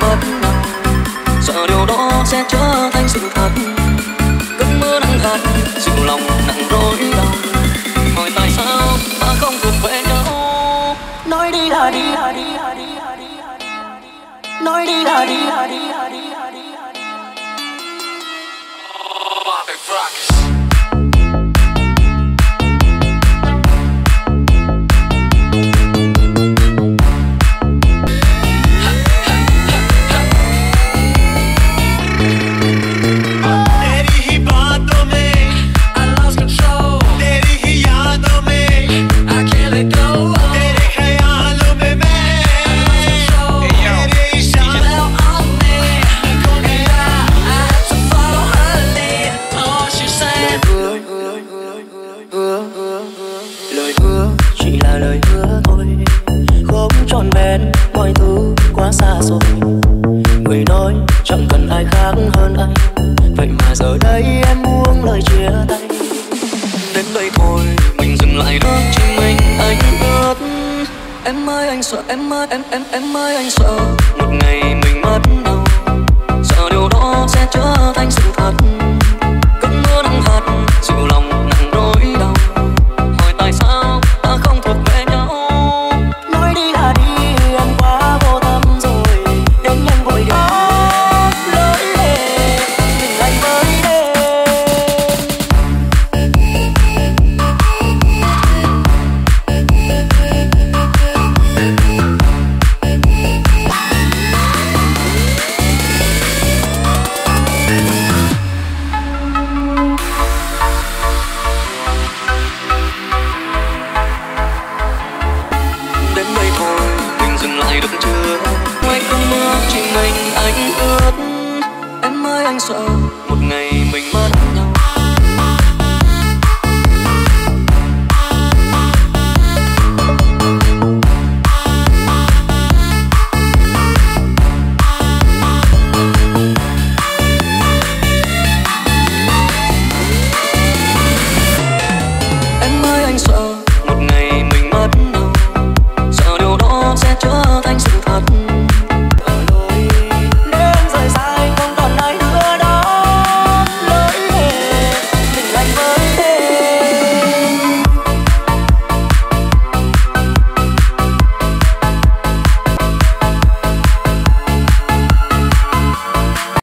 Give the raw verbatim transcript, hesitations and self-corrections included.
bất ngờ, sợ điều đó sẽ trở thành sự thật. Cơn mưa nắng gắt dịu lòng nặng rối đau, hỏi tại sao ta không thuộc về nhau. Nói đi là đi, nói đi là đi. Em ơi anh sợ, em ơi em em em ơi anh sợ